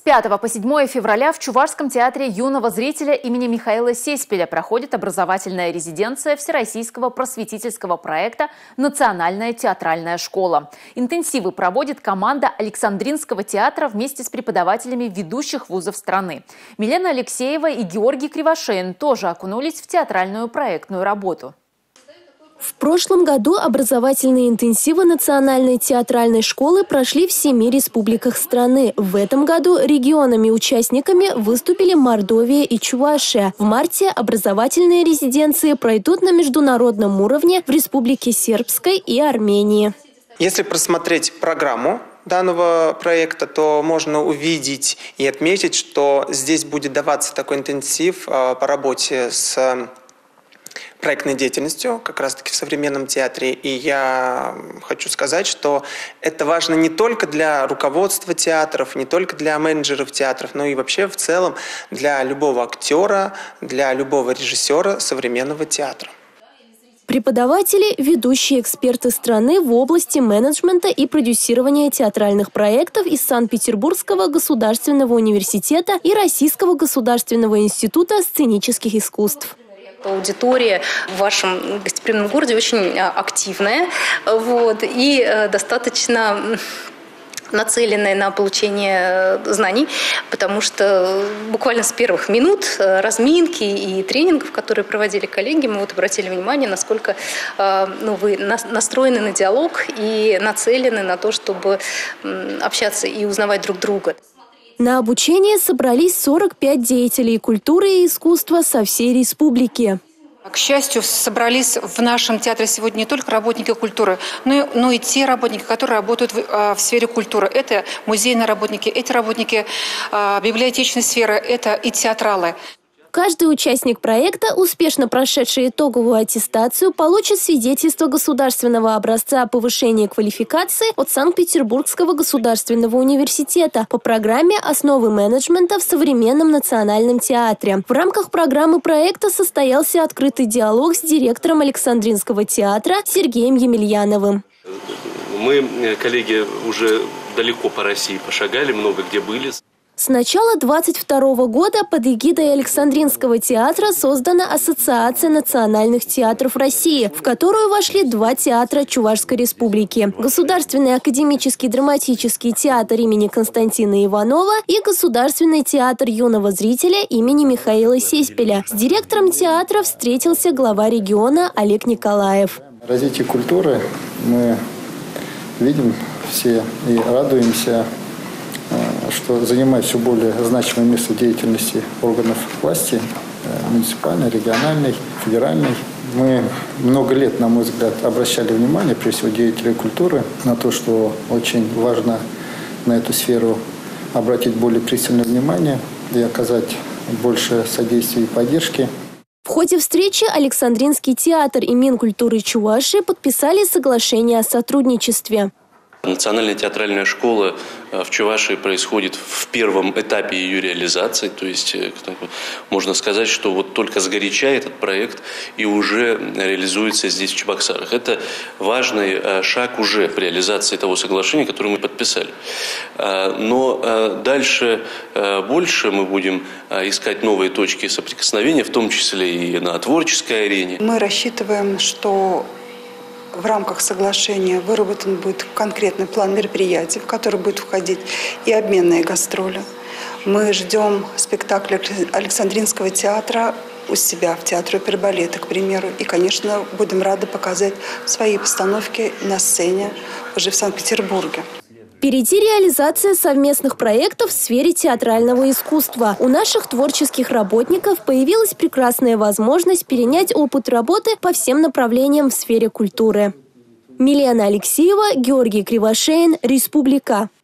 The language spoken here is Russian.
5 по 7 февраля в Чувашском театре юного зрителя имени Михаила Сеспеля проходит образовательная резиденция Всероссийского просветительского проекта «Национальная театральная школа». Интенсивы проводит команда Александринского театра вместе с преподавателями ведущих вузов страны. Милена Алексеева и Георгий Кривошеин тоже окунулись в театральную проектную работу. В прошлом году образовательные интенсивы Национальной театральной школы прошли в 7 республиках страны. В этом году регионами-участниками выступили Мордовия и Чувашия. В марте образовательные резиденции пройдут на международном уровне в Республике Сербской и Армении. Если просмотреть программу данного проекта, то можно увидеть и отметить, что здесь будет даваться такой интенсив по работе с проектной деятельностью, как раз-таки в современном театре. И я хочу сказать, что это важно не только для руководства театров, не только для менеджеров театров, но и вообще в целом для любого актера, для любого режиссера современного театра. Преподаватели – ведущие эксперты страны в области менеджмента и продюсирования театральных проектов из Санкт-Петербургского государственного университета и Российского государственного института сценических искусств. Аудитория в вашем гостеприимном городе очень активная и достаточно нацеленная на получение знаний, потому что буквально с первых минут разминки и тренингов, которые проводили коллеги, мы обратили внимание, насколько вы настроены на диалог и нацелены на то, чтобы общаться и узнавать друг друга. На обучение собрались 45 деятелей культуры и искусства со всей республики. К счастью, собрались в нашем театре сегодня не только работники культуры, но и те работники, которые работают в сфере культуры. Это музейные работники, эти работники библиотечной сферы, это и театралы. Каждый участник проекта, успешно прошедший итоговую аттестацию, получит свидетельство государственного образца повышения квалификации от Санкт-Петербургского государственного университета по программе «Основы менеджмента в современном национальном театре». В рамках программы проекта состоялся открытый диалог с директором Александринского театра Сергеем Емельяновым. Мы, коллеги, уже далеко по России пошагали, много где были. С начала 2022 года под эгидой Александринского театра создана Ассоциация национальных театров России, в которую вошли 2 театра Чувашской республики – Государственный академический драматический театр имени Константина Иванова и Государственный театр юного зрителя имени Михаила Сеспеля. С директором театра встретился глава региона Олег Николаев. Развитие культуры мы видим все и радуемся, что занимает все более значимое место в деятельности органов власти, муниципальной, региональной, федеральной. Мы много лет, на мой взгляд, обращали внимание, прежде всего, деятелей культуры, на то, что очень важно на эту сферу обратить более пристальное внимание и оказать больше содействия и поддержки. В ходе встречи Александринский театр и Минкультуры Чувашии подписали соглашение о сотрудничестве. Национальная театральная школа в Чувашии происходит в первом этапе ее реализации. То есть можно сказать, что вот только сгоряча этот проект и уже реализуется здесь, в Чебоксарах. Это важный шаг уже в реализации того соглашения, которое мы подписали. Но дальше больше мы будем искать новые точки соприкосновения, в том числе и на творческой арене. Мы рассчитываем, что в рамках соглашения выработан будет конкретный план мероприятий, в который будет входить и обменные гастроли. Мы ждем спектакля Александринского театра у себя в Театре оперы и балета, к примеру. И, конечно, будем рады показать свои постановки на сцене уже в Санкт-Петербурге. Впереди реализация совместных проектов в сфере театрального искусства. У наших творческих работников появилась прекрасная возможность перенять опыт работы по всем направлениям в сфере культуры. Милена Алексеева, Георгий Кривошеин, Республика.